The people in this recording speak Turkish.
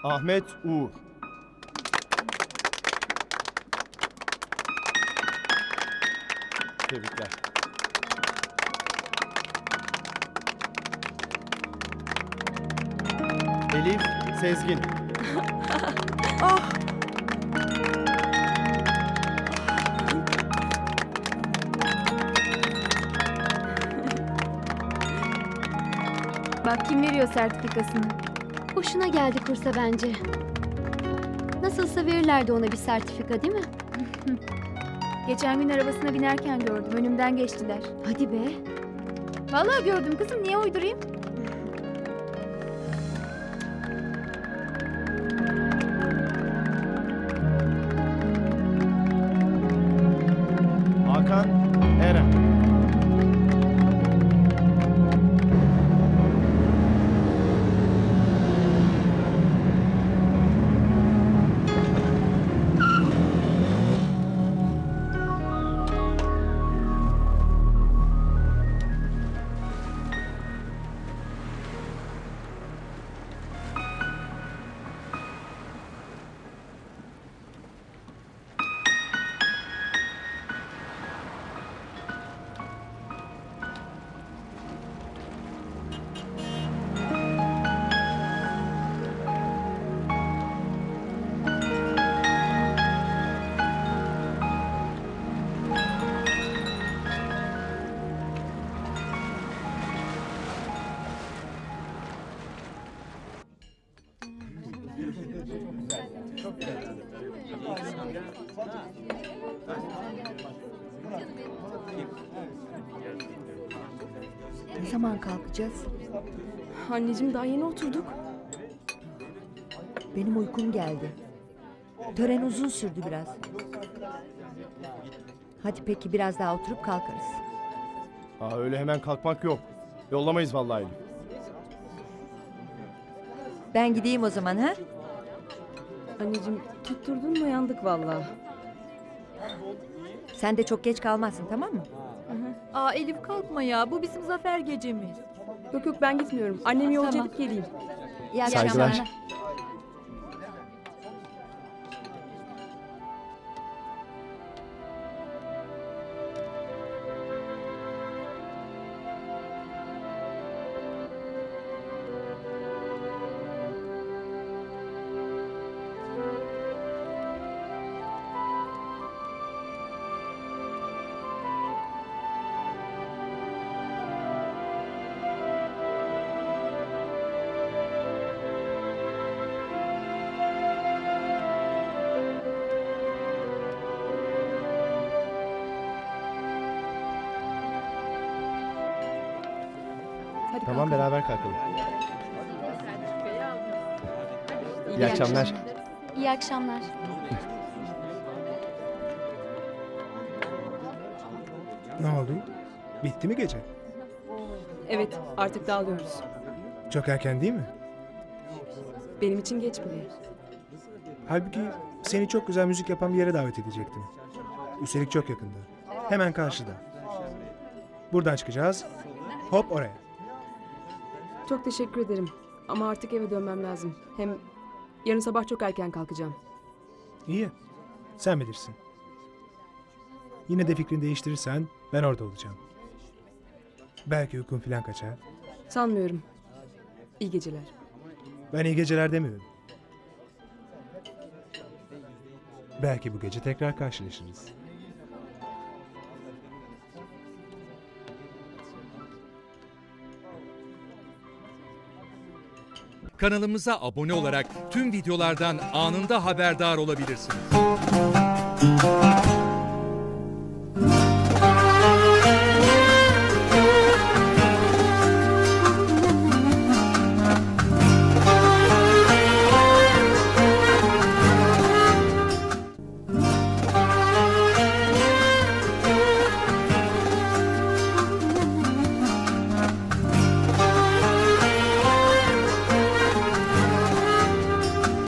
Ahmet Uğur. Tebrikler. Elif Sezgin. Ah! Bak kim veriyor sertifikasını. Hoşuna geldi kursa bence. Nasılsa verirlerdi ona bir sertifika değil mi? Geçen gün arabasına binerken gördüm. Önümden geçtiler. Hadi be. Vallahi gördüm kızım. Niye uydurayım? Hakan Eren. Ne zaman kalkacağız? Anneciğim daha yeni oturduk. Benim uykum geldi. Tören uzun sürdü biraz. Hadi peki biraz daha oturup kalkarız. Öyle hemen kalkmak yok. Yollamayız vallahi Elif. Ben gideyim o zaman ha? Anneciğim tutturdun mu yandık vallahi. Sen de çok geç kalmazsın tamam mı? Aa Elif kalkma ya. Bu bizim zafer gecemiz. Yok yok ben gitmiyorum. Annemi yolcu Tamam. edip geleyim. İyi Saygılar. akşamlar. Hadi Tamam, kalkalım. beraber kalkalım. İyi akşamlar. İyi akşamlar. Ne oldu? Bitti mi gece? Evet artık dağılıyoruz. Çok erken değil mi? Benim için geç bile. Halbuki seni çok güzel müzik yapan bir yere davet edecektim. Üstelik çok yakında. Hemen karşıda. Buradan çıkacağız. Hop oraya. Çok teşekkür ederim. Ama artık eve dönmem lazım. Hem yarın sabah çok erken kalkacağım. İyi. Sen bilirsin. Yine de fikrini değiştirirsen ben orada olacağım. Belki uykun falan kaçar. Sanmıyorum. İyi geceler. Ben iyi geceler demiyorum. Belki bu gece tekrar karşılaşırız. Kanalımıza abone olarak tüm videolardan anında haberdar olabilirsiniz.